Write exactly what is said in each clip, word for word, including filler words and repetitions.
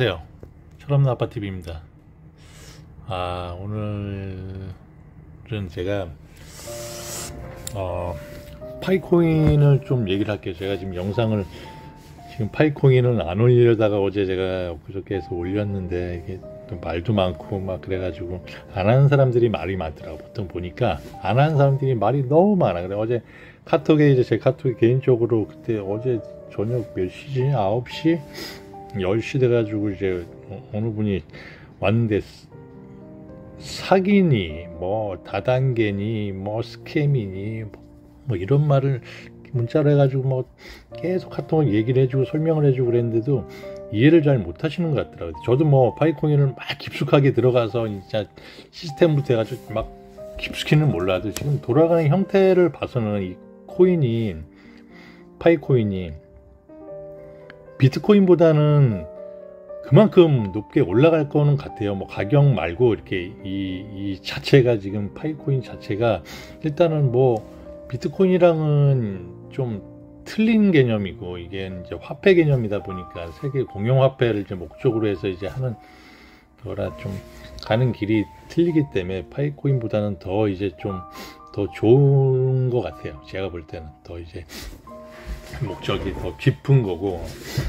안녕하세요. 철없는 아빠티비입니다. 아, 오늘은 제가 어, 파이코인을 좀 얘기를 할게요. 제가 지금 영상을 지금 파이코인은 안 올리려다가 어제 제가 그저께 해서 올렸는데 이게 또 말도 많고 막 그래가지고 안 하는 사람들이 말이 많더라고. 보통 보니까 안 하는 사람들이 말이 너무 많아. 그래 어제 카톡에 이제 제 카톡에 개인적으로 그때 어제 저녁 몇 시지? 아홉 시? 열 시 돼가지고 이제 어느 분이 왔는데 사기니 뭐 다단계니 뭐 스캠이니 뭐 이런 말을 문자로 해가지고 뭐 계속 카톡을 얘기를 해주고 설명을 해주고 그랬는데도 이해를 잘 못하시는 것 같더라고요. 저도 뭐 파이코인을 막 깊숙하게 들어가서 진짜 시스템부터 해가지고 막 깊숙이는 몰라도 지금 돌아가는 형태를 봐서는 이 코인이 파이코인이 비트코인보다는 그만큼 높게 올라갈 거는 같아요. 뭐 가격 말고 이렇게 이, 이 자체가 지금 파이코인 자체가 일단은 뭐 비트코인이랑은 좀 틀린 개념이고 이게 이제 화폐 개념이다 보니까 세계 공용 화폐를 이제 목적으로 해서 이제 하는 거라 좀 가는 길이 틀리기 때문에 파이코인보다는 더 이제 좀 더 좋은 것 같아요. 제가 볼 때는 더 이제 목적이 더 깊은 거고.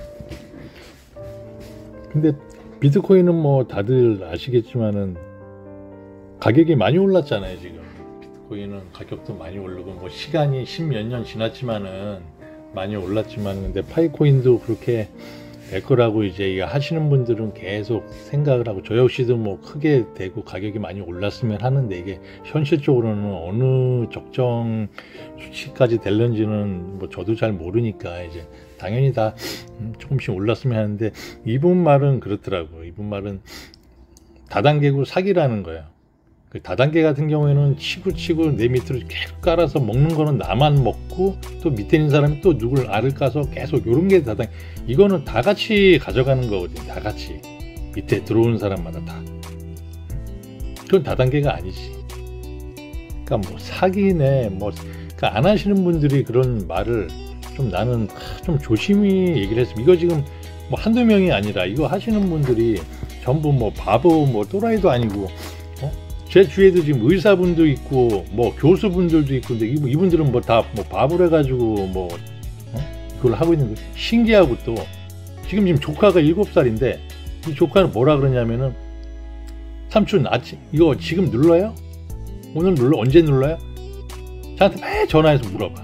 근데 비트코인은 뭐 다들 아시겠지만은 가격이 많이 올랐잖아요. 지금 비트코인은 가격도 많이 오르고 뭐 시간이 십몇 년 지났지만은 많이 올랐지만 근데 파이코인도 그렇게 될 거라고 이제 하시는 분들은 계속 생각을 하고 저 역시도 뭐 크게 되고 가격이 많이 올랐으면 하는데 이게 현실적으로는 어느 적정 수치까지 될는지는 뭐 저도 잘 모르니까 이제 당연히 다 조금씩 올랐으면 하는데 이분 말은 그렇더라고요. 이분 말은 다단계고 사기라는 거예요. 그 다단계 같은 경우에는 치고 치고 내 밑으로 계속 깔아서 먹는 거는 나만 먹고 또 밑에 있는 사람이 또 누굴 알을 까서 계속 요런 게 다단계. 이거는 다 같이 가져가는 거거든요. 다 같이 밑에 들어오는 사람마다 다. 그건 다단계가 아니지. 그러니까 뭐 사기네 뭐 그러니까 안 하시는 분들이 그런 말을 좀 나는 좀 조심히 얘기를 했습니다. 이거 지금 뭐 한두 명이 아니라 이거 하시는 분들이 전부 뭐 바보 뭐 또라이도 아니고 제 주위에도 지금 의사분도 있고 뭐 교수분들도 있고 근데 이분들은 뭐 다 뭐 바보를 해가지고 뭐 어? 그걸 하고 있는 거 신기하고 또 지금 지금 조카가 일곱 살인데 이 조카는 뭐라 그러냐면은 삼촌 아침 이거 지금 눌러요? 오늘 눌러? 언제 눌러요? 저한테 매일 전화해서 물어봐.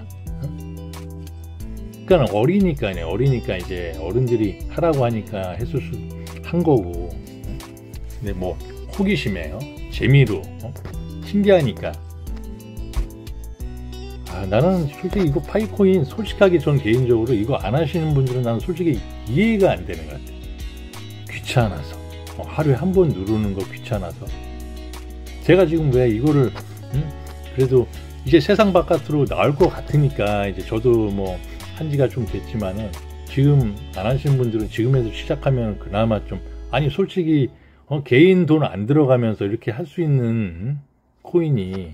그러니까 어리니까 어리니까 이제 어른들이 하라고 하니까 했을 수 한 거고 근데 뭐 호기심에요. 재미로 어? 신기하니까 아 나는 솔직히 이거 파이코인 솔직하게 전 개인적으로 이거 안 하시는 분들은 나는 솔직히 이해가 안 되는 것 같아. 귀찮아서 어, 하루에 한 번 누르는 거 귀찮아서 제가 지금 왜 이거를 음? 그래도 이제 세상 바깥으로 나올 것 같으니까 이제 저도 뭐 한지가 좀 됐지만은 지금 안 하시는 분들은 지금에서 시작하면 그나마 좀 아니 솔직히 어, 개인 돈 안 들어가면서 이렇게 할 수 있는 코인이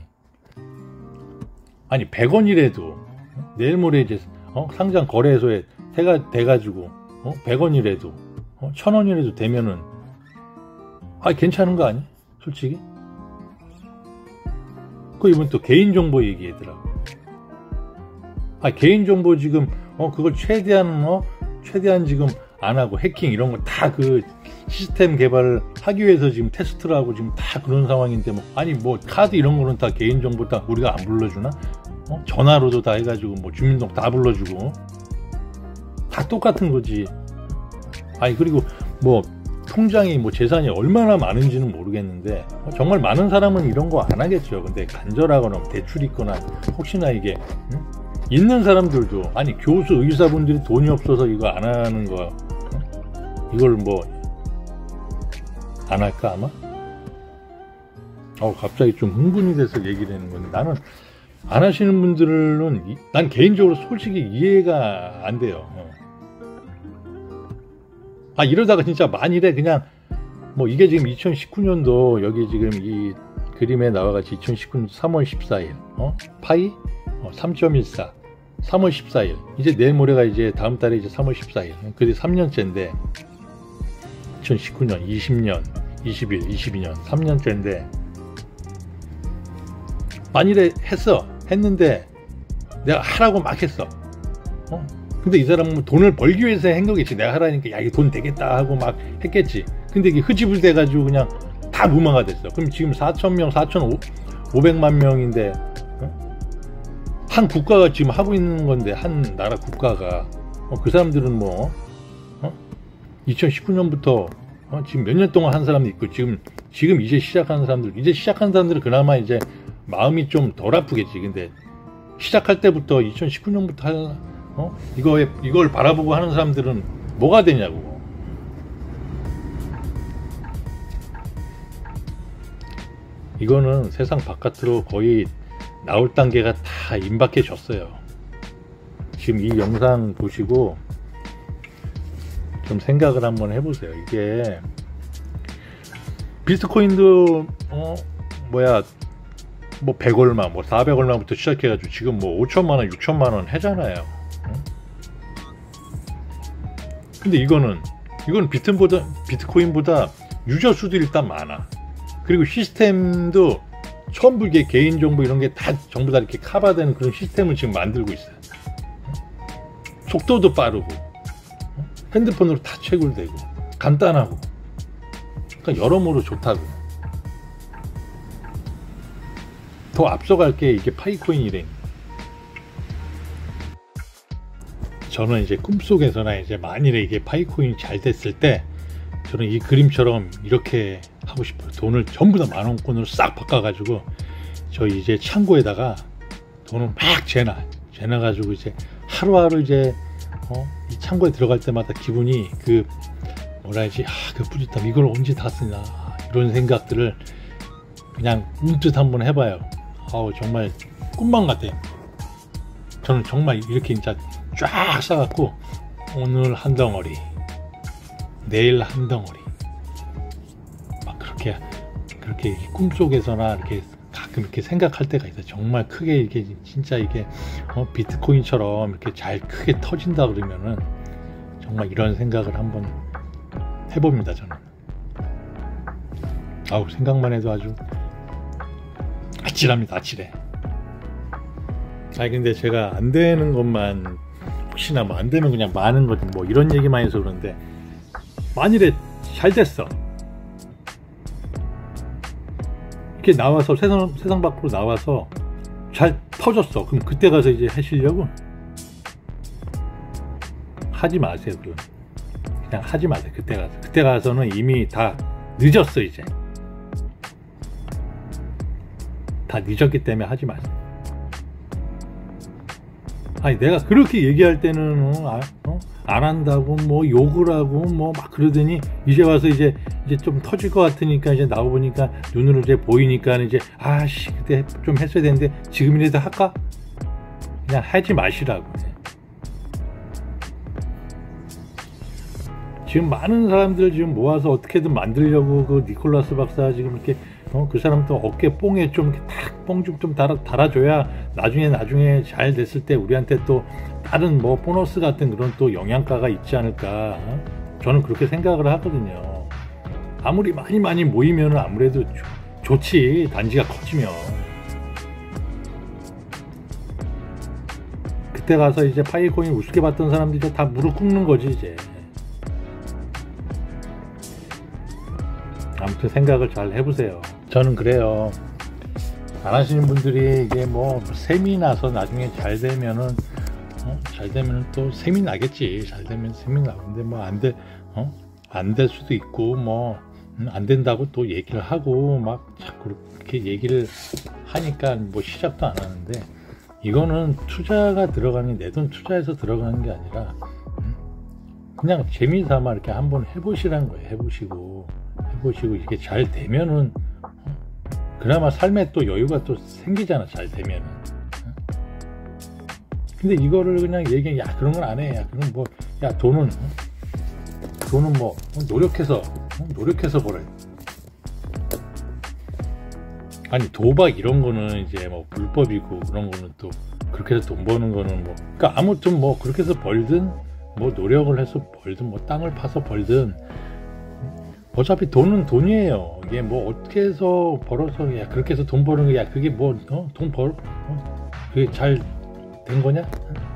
아니 백 원이라도 내일 모레 이제 어, 상장 거래소에 해가 돼가지고 어, 백 원이라도 어, 천 원이라도 되면은 아 괜찮은 거 아니? 솔직히 그 이번 또 개인정보 얘기하더라고. 아 개인정보 지금 어 그걸 최대한 어 최대한 지금 안 하고 해킹 이런 거 다 그 시스템 개발을 하기 위해서 지금 테스트를 하고 지금 다 그런 상황인데 뭐 아니 뭐 카드 이런 거는 다 개인정보 다 우리가 안 불러주나? 어? 전화로도 다 해가지고 뭐 주민등록 다 불러주고 다 똑같은 거지. 아니 그리고 뭐 통장이 뭐 재산이 얼마나 많은지는 모르겠는데 어, 정말 많은 사람은 이런 거 안 하겠죠. 근데 간절하거나 대출 있거나 혹시나 이게 응? 있는 사람들도 아니 교수 의사분들이 돈이 없어서 이거 안 하는 거 어? 이걸 뭐 안 할까 아마? 어 갑자기 좀 흥분이 돼서 얘기를 하는 건데 나는 안 하시는 분들은 이, 난 개인적으로 솔직히 이해가 안 돼요. 어. 아 이러다가 진짜 만일에 그냥 뭐 이게 지금 이천십구 년도 여기 지금 이 그림에 나와가지고 이천십구 년 삼월 십사일 어? 파이 어, 삼 점 일사 삼월 십사일 이제 내일 모레가 이제 다음 달에 이제 삼월 십사일 그게 삼 년째인데 이천십구 년, 이십 년, 이십일, 이십이 년, 삼 년째인데 만일에 했어. 했는데 내가 하라고 막 했어. 어? 근데 이 사람은 돈을 벌기 위해서 한 거겠지. 내가 하라니까 야, 이 돈 되겠다 하고 막 했겠지. 근데 이게 흐지부지 돼가지고 그냥 다 무마가 됐어. 그럼 지금 사천 명, 사천오백만 명인데 어? 한 국가가 지금 하고 있는 건데, 한 나라 국가가 어, 그 사람들은 뭐 어? 이천십구 년부터 어? 지금 몇 년 동안 한 사람도 있고, 지금 지금 이제 시작하는 사람들, 이제 시작하는 사람들은 그나마 이제 마음이 좀 덜 아프겠지. 근데 시작할 때부터 이천십구 년부터 할, 어? 이거에, 이걸 바라보고 하는 사람들은 뭐가 되냐고. 이거는 세상 바깥으로 거의 나올 단계가 다 임박해졌어요. 지금 이 영상 보시고 좀 생각을 한번 해보세요. 이게 비트코인도 어 뭐야 뭐 백 얼마 뭐 사백 얼마부터 시작해가지고 지금 뭐 오천만 원 육천만 원 하잖아요. 응? 근데 이거는 이건 비트보다 비트코인보다 유저 수도 일단 많아. 그리고 시스템도 전부 이게 개인정보 이런 게 다 전부 다 이렇게 커버되는 그런 시스템을 지금 만들고 있어요. 속도도 빠르고 핸드폰으로 다 채굴되고 간단하고, 그러니까 여러모로 좋다고. 더 앞서갈 게 이게 파이코인이래. 저는 이제 꿈속에서나 이제 만일에 이게 파이코인이 잘 됐을 때 저는 이 그림처럼 이렇게 하고 싶어요. 돈을 전부 다 만원권으로 싹 바꿔가지고 저 이제 창고에다가 돈을 막 재놔 재놔가지고 이제 하루하루 이제 어? 이 창고에 들어갈 때마다 기분이 그 뭐라 해야지, 아, 그 뿌듯함, 이걸 언제 다 쓰나 이런 생각들을 그냥 문득 한번 해봐요. 아우 정말 꿈만 같아요. 저는 정말 이렇게 진짜 쫙 싸갖고 오늘 한 덩어리, 내일 한 덩어리, 막 그렇게 그렇게 꿈속에서나 이렇게 가끔 이렇게 생각할 때가 있어요. 정말 크게 이게 진짜 이게 어, 비트코인처럼 이렇게 잘 크게 터진다 그러면은 정말 이런 생각을 한번 해봅니다. 저는 아우 생각만 해도 아주 아찔합니다. 아찔해. 아니 근데 제가 안 되는 것만, 혹시나 뭐 안 되면 그냥 많은 것 뭐 이런 얘기만 해서 그런데, 만일에 잘 됐어, 이렇게 나와서 세상, 세상 밖으로 나와서 잘 터졌어, 그럼 그때 가서 이제 하시려고? 하지 마세요. 그건 그냥 하지 마세요. 그때 가서 그때 가서는 이미 다 늦었어. 이제 다 늦었기 때문에 하지 마세요. 아니 내가 그렇게 얘기할 때는 어, 아, 어? 안 한다고 뭐 욕을 하고 뭐 막 그러더니 이제 와서 이제 이제 좀 터질 것 같으니까 이제 나와 보니까 눈으로 이제 보이니까 이제 아씨 그때 좀 했어야 되는데 지금이라도 할까? 그냥 하지 마시라고. 지금 많은 사람들 지금 모아서 어떻게든 만들려고 그 니콜라스 박사 지금 이렇게 어, 그 사람 또 어깨 뽕에 좀 이렇게 탁 뽕 좀 좀 달아, 달아줘야 나중에 나중에 잘 됐을 때 우리한테 또 다른 뭐 보너스 같은 그런 또 영양가가 있지 않을까. 어? 저는 그렇게 생각을 하거든요. 아무리 많이 많이 모이면 아무래도 조, 좋지. 단지가 커지면. 그때 가서 이제 파이코인 우습게 봤던 사람들이 다 무릎 꿇는 거지 이제. 아무튼 생각을 잘 해보세요. 저는 그래요. 안 하시는 분들이 이게 뭐 셈이 나서 나중에 잘 되면은 어? 잘 되면은 또 셈이 나겠지. 잘 되면 셈이 나는데 뭐 안 돼, 어? 안 될 수도 있고 뭐 안 된다고 또 얘기를 하고 막 자꾸 그렇게 얘기를 하니까 뭐 시작도 안 하는데, 이거는 투자가 들어가는, 내 돈 투자해서 들어가는 게 아니라 그냥 재미삼아 이렇게 한번 해보시라는 거예요. 해보시고 해보시고 이게 잘 되면은 어? 그나마 삶에 또 여유가 또 생기잖아. 잘 되면은. 어? 근데 이거를 그냥 얘기해, 야 그런 건 안 해. 야 그럼 뭐, 야 돈은 어? 돈은 뭐 노력해서 어? 노력해서 벌어요. 아니 도박 이런 거는 이제 뭐 불법이고 그런 거는 또 그렇게 해서 돈 버는 거는 뭐, 그러니까 아무튼 뭐 그렇게 해서 벌든 뭐 노력을 해서 벌든 뭐 땅을 파서 벌든 어차피 돈은 돈이에요. 이게 뭐 어떻게 해서 벌어서 야 그렇게 해서 돈 버는 거야 그게 뭐 어? 돈 벌? 어? 그게 잘 된 거냐?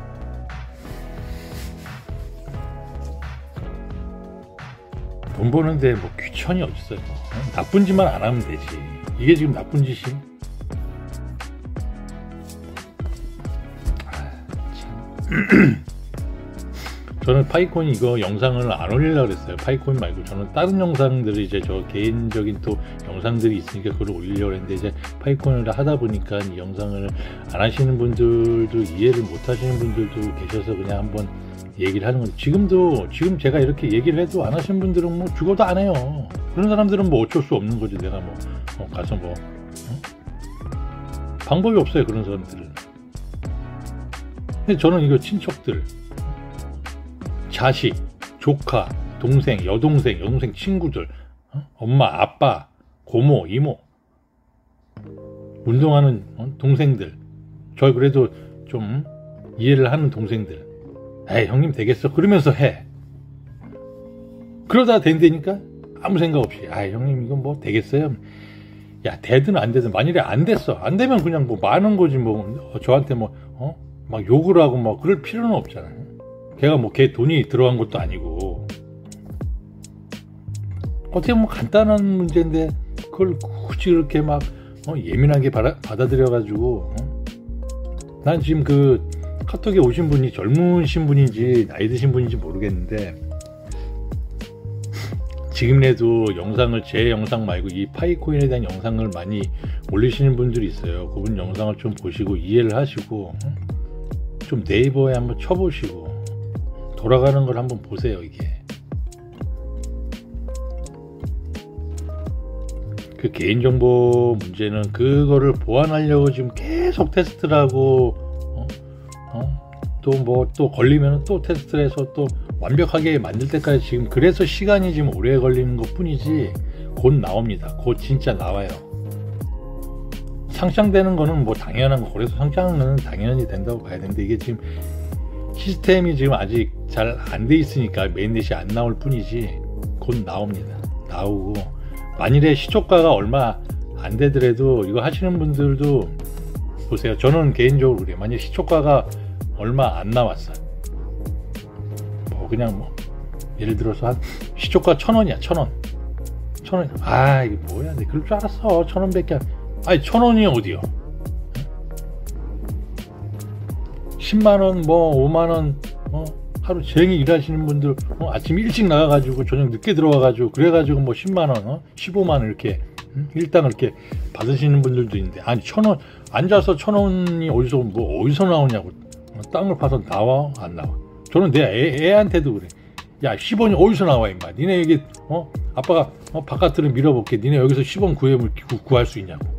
돈 버는데 뭐 귀천이 어딨어요. 어? 나쁜 짓만 안 하면 되지. 이게 지금 나쁜 짓이? 아, 참. 저는 파이콘 이거 영상을 안 올리려고 그랬어요. 파이콘 말고 저는 다른 영상들을 이제 저 개인적인 또 영상들이 있으니까 그걸 올리려고 했는데 이제 파이콘을 하다 보니까 이 영상을 안 하시는 분들도 이해를 못 하시는 분들도 계셔서 그냥 한번 얘기를 하는 건데 지금도 지금 제가 이렇게 얘기를 해도 안 하시는 분들은 뭐 죽어도 안 해요. 그런 사람들은 뭐 어쩔 수 없는 거지. 내가 뭐 어, 가서 뭐 어? 방법이 없어요. 그런 사람들은. 근데 저는 이거 친척들 자식, 조카, 동생, 여동생, 여동생 친구들, 어? 엄마, 아빠, 고모, 이모, 운동하는 어? 동생들, 저 그래도 좀 이해를 하는 동생들, 에이 형님 되겠어 그러면서 해. 그러다 된다니까 아무 생각 없이 아 형님 이건 뭐 되겠어요? 야 되든 안 되든 만일에 안 됐어 안 되면 그냥 뭐 많은 거지 뭐 저한테 뭐 어? 막 욕을 하고 뭐 그럴 필요는 없잖아요. 걔가 뭐 걔 돈이 들어간 것도 아니고 어떻게 보면 간단한 문제인데 그걸 굳이 그렇게 막 어, 예민하게 받아, 받아들여 가지고 어? 난 지금 그 카톡에 오신 분이 젊으신 분인지 나이 드신 분인지 모르겠는데 지금이라도 영상을 제 영상 말고 이 파이코인에 대한 영상을 많이 올리시는 분들이 있어요. 그분 영상을 좀 보시고 이해를 하시고 어? 좀 네이버에 한번 쳐보시고 돌아가는 걸 한번 보세요. 이게 그 개인정보 문제는 그거를 보완하려고 지금 계속 테스트를 하고 어? 어? 또 뭐 또 걸리면 또 테스트를 해서 또 완벽하게 만들 때까지 지금 그래서 시간이 지금 오래 걸리는 것 뿐이지 곧 나옵니다. 곧 진짜 나와요. 상장되는 거는 뭐 당연한 거 그래서 상장은 당연히 된다고 봐야 되는데 이게 지금 시스템이 지금 아직 잘 안 돼 있으니까 메인넷이 안 나올 뿐이지 곧 나옵니다. 나오고 만일에 시초가가 얼마 안 되더라도 이거 하시는 분들도 보세요. 저는 개인적으로 그래요. 만약 시초가가 얼마 안 나왔어요. 뭐 그냥 뭐 예를 들어서 한 시초가 천 원이야. 천 원. 천 원. 아 이게 뭐야? 내가 그럴 줄 알았어. 천 원밖에 안. 아니 천 원이 어디요? 십만 원, 뭐 오만 원, 어? 하루 종일 일하시는 분들 어? 아침 일찍 나가가지고 저녁 늦게 들어와가지고 그래가지고 뭐 십만 원, 어? 십오만 원 이렇게 응? 일당을 이렇게 받으시는 분들도 있는데 아니 천 원 앉아서 천 원이 어디서 뭐 어디서 나오냐고 어? 땅을 파서 나와 안 나와? 저는 내 애, 애한테도 그래. 야 십 원이 어디서 나와 임마? 니네 여기 어? 아빠가 어? 바깥으로 밀어볼게. 니네 여기서 십 원 구해볼 구할 수 있냐고.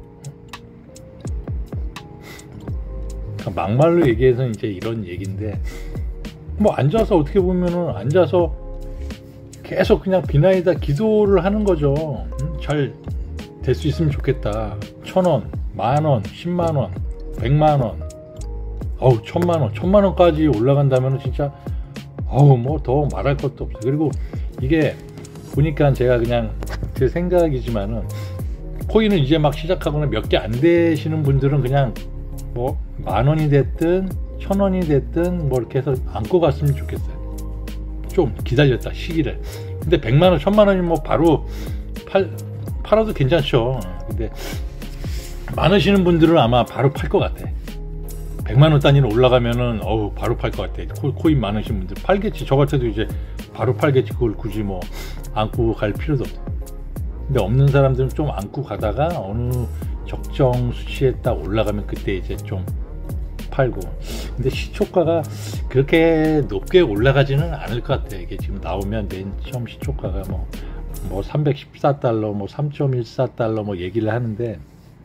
막말로 얘기해서 이제 이런 얘기인데 뭐 앉아서 어떻게 보면은 앉아서 계속 그냥 비나이다 기도를 하는 거죠. 음, 잘 될 수 있으면 좋겠다. 천 원, 만 원, 십만 원, 백만 원, 어우 천만 원, 천만 원까지 올라간다면 진짜 어우 뭐 더 말할 것도 없어. 그리고 이게 보니까 제가 그냥 제 생각이지만은 코인은 이제 막 시작하거나 몇 개 안 되시는 분들은 그냥 뭐 만 원이 됐든 천 원이 됐든 뭐 이렇게 해서 안고 갔으면 좋겠어요. 좀 기다렸다 시기를. 근데 백만 원, 천만 원이 뭐 바로 팔, 팔아도 괜찮죠. 근데 많으시는 분들은 아마 바로 팔 것 같아. 백만 원 단위로 올라가면은 어우 바로 팔 것 같아. 코, 코인 많으신 분들 팔겠지. 저 같아도 이제 바로 팔겠지. 그걸 굳이 뭐 안고 갈 필요도 없어. 근데 없는 사람들은 좀 안고 가다가 어느 적정 수치에 딱 올라가면 그때 이제 좀 팔고. 근데 시초가가 그렇게 높게 올라가지는 않을 것 같아. 이게 지금 나오면 맨 처음 시초가가 뭐, 뭐 삼백십사 달러, 뭐 삼 점 일사 달러 뭐 얘기를 하는데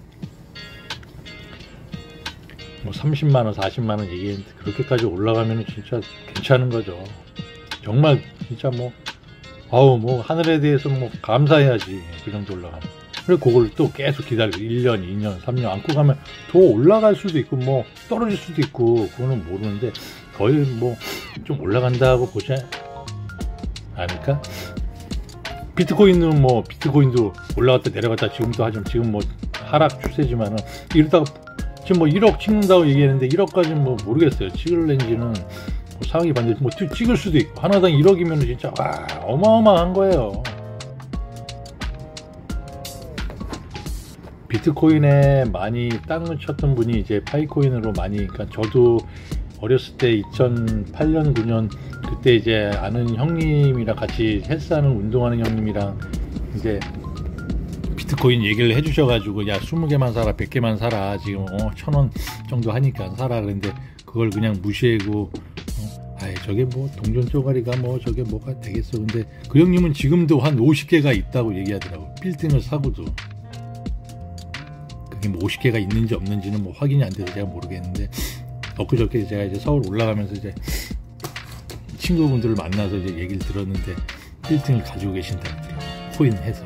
뭐 삼십만 원, 사십만 원 얘기했는데 그렇게까지 올라가면 진짜 괜찮은 거죠. 정말 진짜 뭐, 아우 뭐 하늘에 대해서 뭐 감사해야지 그 정도 올라가면. 그리고 그걸 또 계속 기다리고 일 년, 이 년, 삼 년 안고 가면 더 올라갈 수도 있고 뭐 떨어질 수도 있고 그거는 모르는데 거의 뭐 좀 올라간다고 보지 않을까? 비트코인은 뭐 비트코인도 올라갔다 내려갔다 지금도 하지만 지금 뭐 하락 추세지만은 이러다가 지금 뭐 일억 찍는다고 얘기했는데 일억까지는 뭐 모르겠어요. 찍을는지는 뭐 상황이 반대 뭐 찍을 수도 있고 하나당 일억이면 진짜 와 어마어마한 거예요. 비트코인에 많이 땅을 쳤던 분이 이제 파이코인으로 많이, 그러니까 저도 어렸을 때 이천팔 년 구 년 그때 이제 아는 형님이랑 같이 헬스하는 운동하는 형님이랑 이제 비트코인 얘기를 해주셔가지고 야 스무 개만 사라 백 개만 사라 지금 어, 천 원 정도 하니까 사라 그랬는데 그걸 그냥 무시하고 어, 아이 저게 뭐 동전 쪼가리가 뭐 저게 뭐가 되겠어. 근데 그 형님은 지금도 한 오십 개가 있다고 얘기하더라고. 빌딩을 사고도. 그게 뭐 오십 개가 있는지 없는지는 뭐 확인이 안 돼서 제가 모르겠는데 엊그저께 제가 이제 서울 올라가면서 이제 친구분들을 만나서 이제 얘기를 들었는데 빌딩을 가지고 계신다 그러더라고. 코인 해서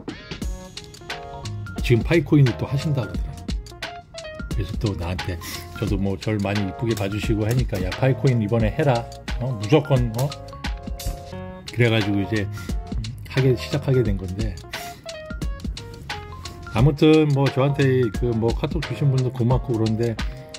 지금 파이코인을 또 하신다 그러더라고. 그래서 또 나한테 저도 뭐 절 많이 이쁘게 봐주시고 하니까 야 파이코인 이번에 해라 어? 무조건 어? 그래가지고 이제 하게 시작하게 된 건데 아무튼 뭐 저한테 그 뭐 카톡 주신 분도 고맙고 그런데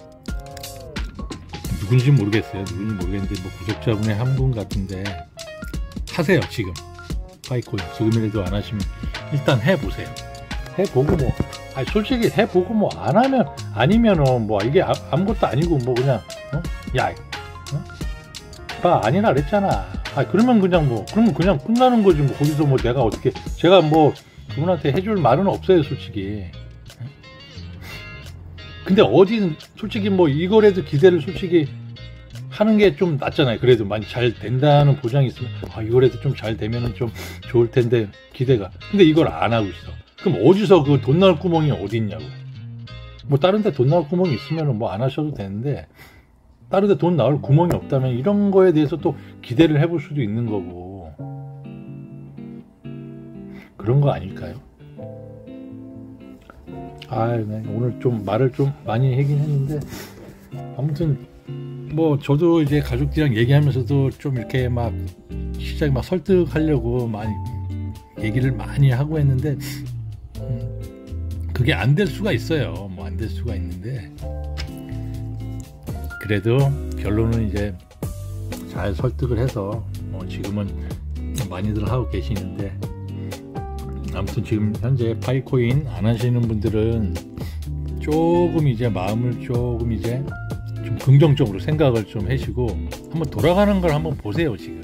누군지 모르겠어요. 누군지 모르겠는데 뭐 구독자분의 한 분 같은데 하세요. 지금 파이코인 지금이라도 안 하시면 일단 해보세요. 해보고 뭐 아니 솔직히 해보고 뭐 안 하면 아니면은 뭐 이게 아, 아무것도 아니고 뭐 그냥 어? 야 어? 봐 아니라 그랬잖아. 아 그러면 그냥 뭐 그러면 그냥 끝나는 거지 뭐 거기서 뭐 내가 어떻게 제가 뭐 그분한테 해줄 말은 없어요 솔직히. 근데 어디는 솔직히 뭐 이거라도 기대를 솔직히 하는 게 좀 낫잖아요. 그래도 많이 잘 된다는 보장이 있으면 아 이거라도 좀 잘 되면은 좀 좋을 텐데 기대가. 근데 이걸 안 하고 있어. 그럼 어디서 그 돈 나올 구멍이 어디 있냐고. 뭐 다른 데 돈 나올 구멍이 있으면은 뭐 안 하셔도 되는데 다른 데 돈 나올 구멍이 없다면 이런 거에 대해서 또 기대를 해볼 수도 있는 거고 그런 거 아닐까요? 아, 네. 오늘 좀 말을 좀 많이 하긴 했는데 아무튼 뭐 저도 이제 가족들이랑 얘기하면서도 좀 이렇게 막 시작에 막 설득하려고 많이 얘기를 많이 하고 했는데 음, 그게 안 될 수가 있어요. 뭐 안 될 수가 있는데 그래도 결론은 이제 잘 설득을 해서 뭐 지금은 많이들 하고 계시는데 아무튼 지금 현재 파이코인 안 하시는 분들은 조금 이제 마음을 조금 이제 좀 긍정적으로 생각을 좀 하시고 한번 돌아가는 걸 한번 보세요. 지금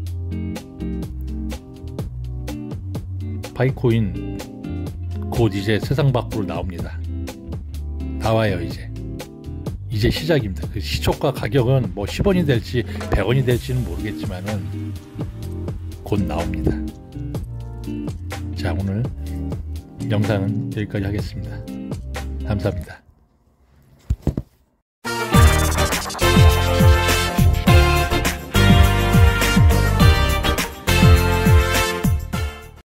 파이코인 곧 이제 세상 밖으로 나옵니다. 나와요. 이제 이제 시작입니다. 그 시초가 가격은 뭐 십 원이 될지 백 원이 될지는 모르겠지만은 곧 나옵니다. 자 오늘 영상은 여기까지 하겠습니다. 감사합니다.